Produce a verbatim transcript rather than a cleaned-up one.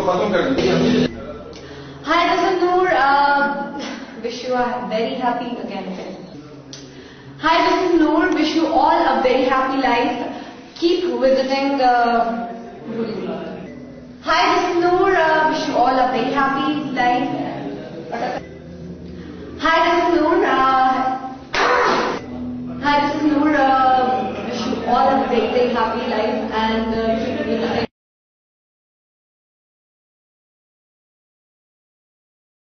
Hi, this is Noor. Uh, wish you a very happy again. Hi, this is Noor. Wish you all a very happy life. Keep visiting. Uh, Hi, this is Noor. Uh, wish you all a very happy life. Hi, this is Noor. Uh, Hi, this is Noor. Uh, wish you all a very very happy life and uh, keep visiting.